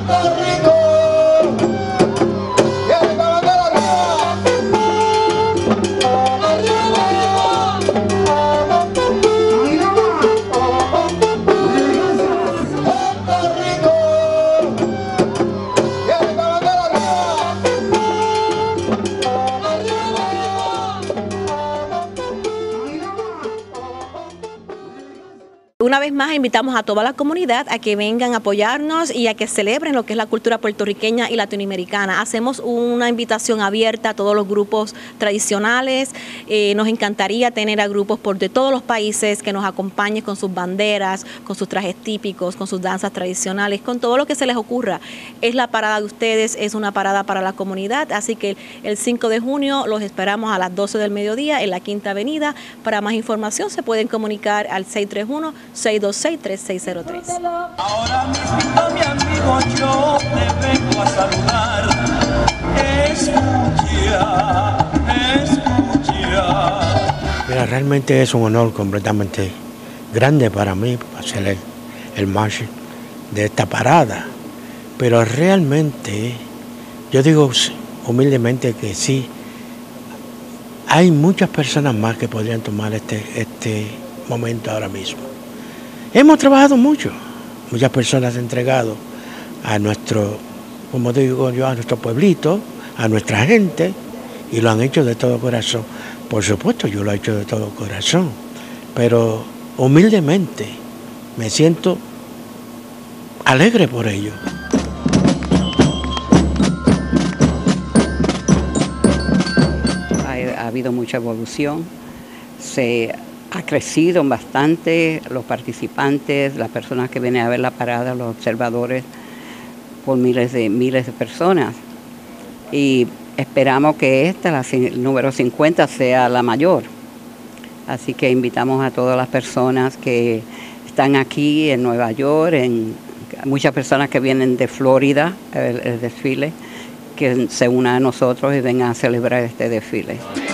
Una vez más invitamos a toda la comunidad a que vengan a apoyarnos y a que celebren lo que es la cultura puertorriqueña y latinoamericana. Hacemos una invitación abierta a todos los grupos tradicionales. Nos encantaría tener a grupos de todos los países que nos acompañen con sus banderas, con sus trajes típicos, con sus danzas tradicionales, con todo lo que se les ocurra. Es la parada de ustedes, es una parada para la comunidad, así que el 5 de junio los esperamos a las 12 del mediodía en la Quinta Avenida. Para más información se pueden comunicar al 631-626-3603. Ahora mismo, mi amigo, yo te vengo a saludar. Escucha. Mira, realmente es un honor completamente grande para mí hacer el march de esta parada. Pero realmente, yo digo humildemente que sí, hay muchas personas más que podrían tomar este momento ahora mismo. Hemos trabajado mucho, muchas personas han entregado a nuestro, como digo yo, a nuestro pueblito, a nuestra gente, y lo han hecho de todo corazón. Por supuesto, yo lo he hecho de todo corazón, pero humildemente me siento alegre por ello. Ha habido mucha evolución, se ha crecido bastante los participantes, las personas que vienen a ver la parada, los observadores, por miles de personas. Y esperamos que el número 50, sea la mayor. Así que invitamos a todas las personas que están aquí en Nueva York, muchas personas que vienen de Florida, el desfile, que se unan a nosotros y vengan a celebrar este desfile.